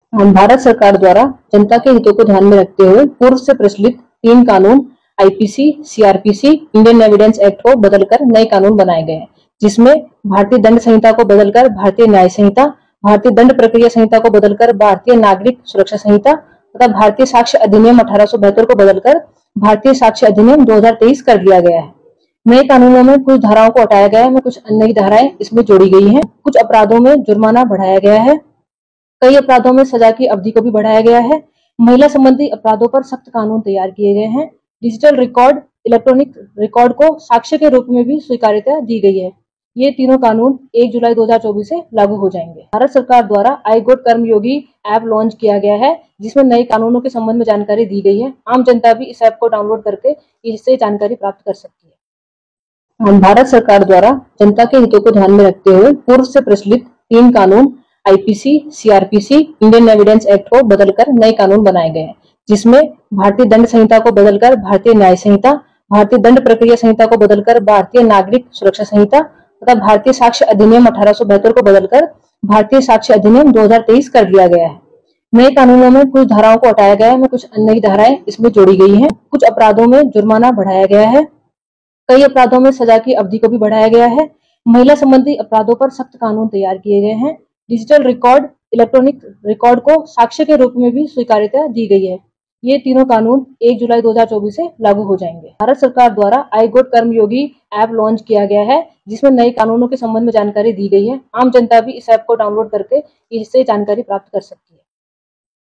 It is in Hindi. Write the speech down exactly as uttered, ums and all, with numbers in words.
हम भारत सरकार द्वारा जनता के हितों को ध्यान में रखते हुए पूर्व से प्रचलित तीन कानून IPC, CrPC, Indian evidence act को बदलकर नए कानून बनाए गए हैं, जिसमें भारतीय दंड संहिता को बदलकर भारतीय न्याय संहिता, भारतीय दंड प्रक्रिया संहिता को बदलकर भारतीय नागरिक सुरक्षा संहिता तथा भारतीय साक्ष्य अधिनियम अठारह सौ बहत्तर को बदलकर भारतीय साक्ष्य अधिनियम दो हजार तेईस कर दिया गया है। नए कानूनों में कुछ धाराओं को हटाया गया है, कुछ नई धाराएं इसमें जोड़ी गई हैं। कुछ अपराधों में जुर्माना बढ़ाया गया है, कई अपराधों में सजा की अवधि को भी बढ़ाया गया है। महिला संबंधी अपराधों पर सख्त कानून तैयार किए गए हैं। डिजिटल रिकॉर्ड, इलेक्ट्रॉनिक रिकॉर्ड को साक्ष्य के रूप में भी स्वीकार्यता दी गई है। ये तीनों कानून एक जुलाई दो हजार चौबीस से लागू हो जाएंगे। भारत सरकार द्वारा आई गोड कर्मयोगी ऐप लॉन्च किया गया है, जिसमें नए कानूनों के संबंध में जानकारी दी गई है। आम जनता भी इस ऐप को डाउनलोड करके इससे जानकारी प्राप्त कर सकती है। हम भारत सरकार द्वारा जनता के हितों को ध्यान में रखते हुए पूर्व से प्रचलित तीन कानून IPC, CrPC, Indian evidence act को बदलकर नए कानून बनाए गए हैं, जिसमें भारतीय दंड संहिता को बदलकर भारतीय न्याय संहिता, भारतीय दंड प्रक्रिया संहिता को बदलकर भारतीय नागरिक सुरक्षा संहिता तथा भारतीय साक्ष्य अधिनियम अठारह सौ बहत्तर को बदलकर भारतीय साक्ष्य अधिनियम दो हजार तेईस कर दिया गया है। नए कानूनों में कुछ धाराओं को हटाया गया है, कुछ नई धाराएं इसमें जोड़ी गई हैं। कुछ अपराधों में जुर्माना बढ़ाया गया है, कई अपराधों में सजा की अवधि को भी बढ़ाया गया है। महिला संबंधी अपराधों पर सख्त कानून तैयार किए गए हैं। डिजिटल रिकॉर्ड, इलेक्ट्रॉनिक रिकॉर्ड को साक्ष्य के रूप में भी स्वीकार्यता दी गई है। ये तीनों कानून एक जुलाई दो हजार चौबीस से लागू हो जाएंगे। भारत सरकार द्वारा आई गोड कर्मयोगी ऐप लॉन्च किया गया है, जिसमें नए कानूनों के संबंध में जानकारी दी गई है। आम जनता भी इस ऐप को डाउनलोड करके इससे जानकारी प्राप्त कर सकती है।